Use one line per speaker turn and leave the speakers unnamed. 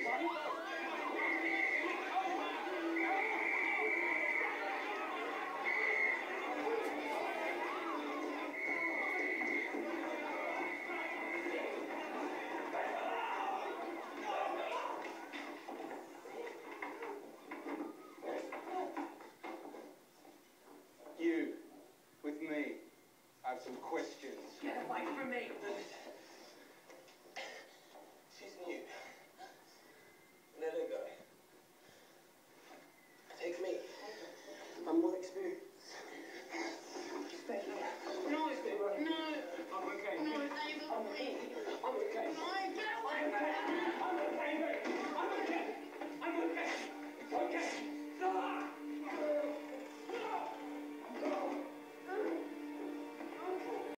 You, with me, I have some questions.
Get away from me!